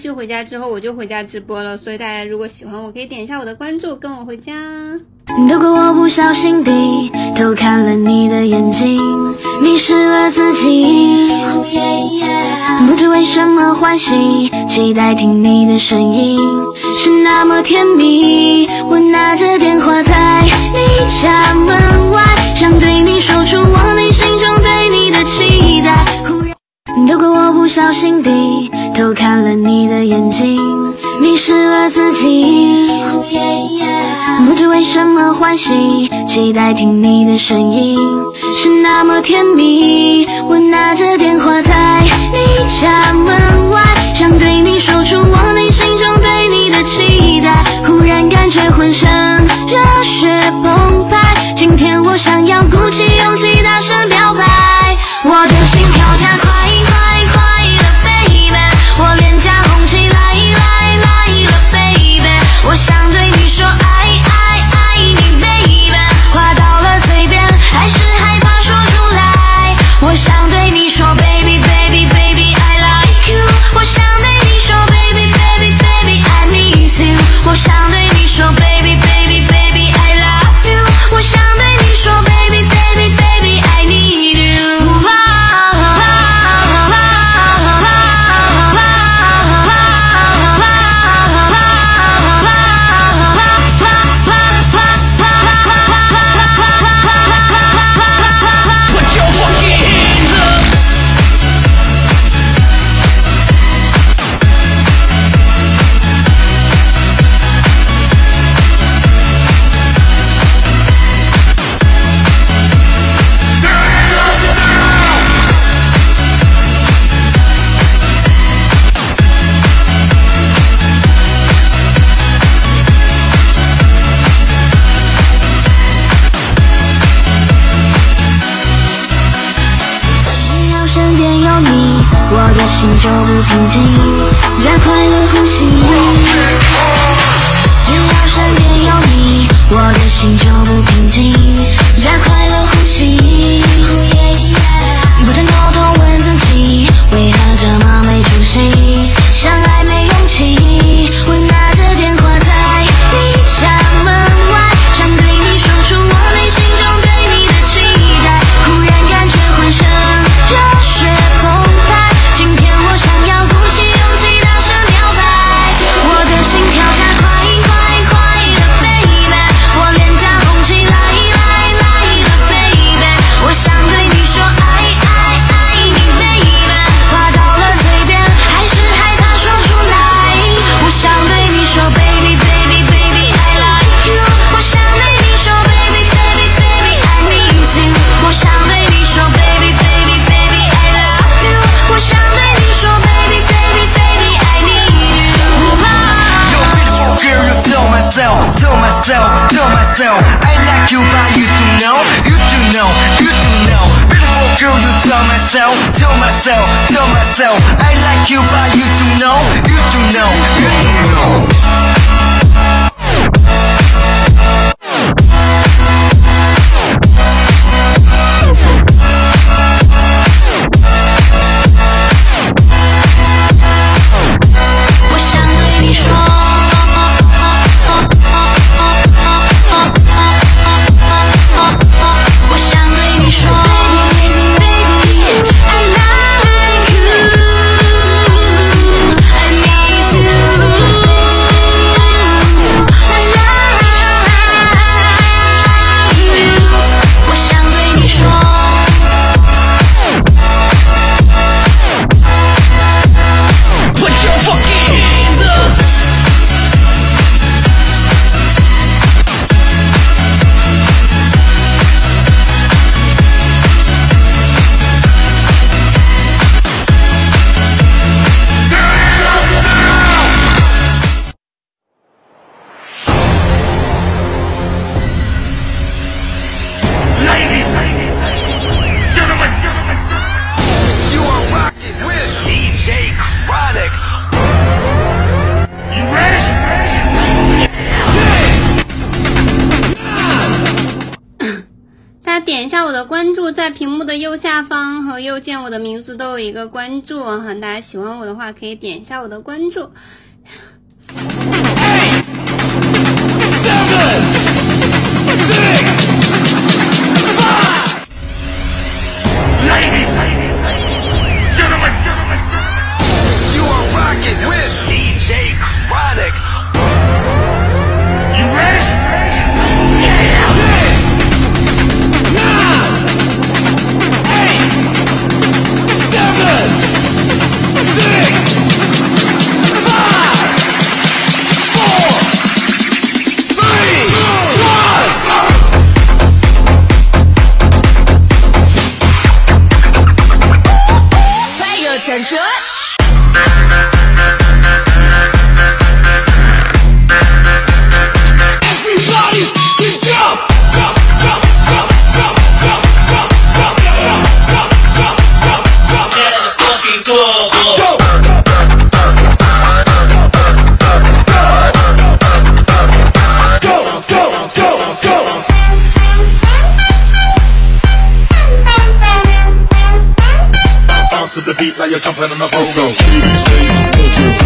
续回家之后我就回家直播了，所以大家如果喜欢我可以点一下我的关注，跟我回家。 如果我不小心低头看了你的眼睛，迷失了自己，不知为什么欢喜，期待听你的声音，是那么甜蜜。我拿着电话在你家门外，想对你说出我内心中对你的期待。如果我不小心低头看了你的眼睛，迷失了自己，不知为什么欢喜，期待听你的声音，是那么甜蜜。我拿着电话在你家门外，想对你说出我内心中对你的期待。忽然感觉浑身热血澎湃，今天我想要鼓起勇气大声表白。我的心跳加快快快了 baby， 我脸颊红起来了 baby， 我想对你说爱你 baby， 话到了嘴边还是害怕说出来。我想对你说 baby baby baby I like you， 我想对你说 baby baby baby I miss you， 我想对你说 baby baby baby I love you， 我想对你说 baby baby baby I need you。我的心就不平静，加快了呼吸。只要身边有你，我的心就不平静，加快了呼吸。不断沟通问自己，为何这么没出息？相爱没勇气，我拿着电话在你家门外，想对你说出我内心中对你的期待。忽然感觉浑身热血澎湃，今天我想要鼓起勇气大声表白。我的心跳加快快快了 baby， 我脸颊红起来了 baby， 我想对你说爱你 baby， 话到了嘴边还是害怕说出来。我想对你说 baby baby baby I like you， 我想对你说 baby baby baby I miss you， 我想对你说 baby baby baby I love you， 我想对你说 baby baby baby I need you。 You're beautiful girl, you tell myself I like you but you do know Beautiful girl, you tell myself I like you but you do know 我想对你说，我想对你说 baby I love you I miss you 点一下我的关注，在屏幕的右下方和右键我的名字都有一个关注哈，大家喜欢我的话可以点一下我的关注。 You are rocking with DJ Chronic. You ready? 10, 9, 8, 展出。 To the beat like you're jumping on a pogo.